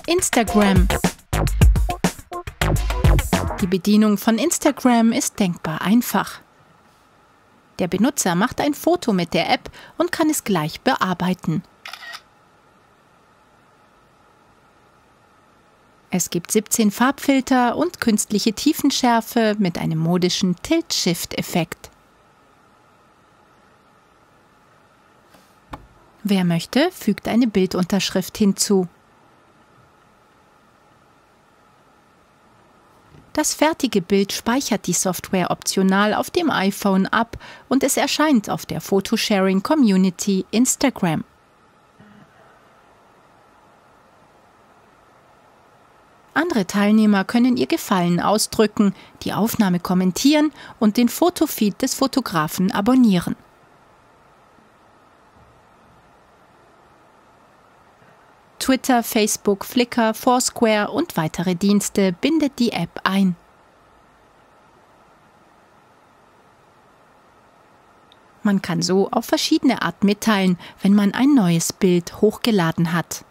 Instagram. Die Bedienung von Instagram ist denkbar einfach. Der Benutzer macht ein Foto mit der App und kann es gleich bearbeiten. Es gibt 17 Farbfilter und künstliche Tiefenschärfe mit einem modischen Tilt-Shift-Effekt. Wer möchte, fügt eine Bildunterschrift hinzu. Das fertige Bild speichert die Software optional auf dem iPhone ab und es erscheint auf der Photosharing-Community Instagram. Andere Teilnehmer können ihr Gefallen ausdrücken, die Aufnahme kommentieren und den Fotofeed des Fotografen abonnieren. Twitter, Facebook, Flickr, Foursquare und weitere Dienste bindet die App ein. Man kann so auf verschiedene Art mitteilen, wenn man ein neues Bild hochgeladen hat.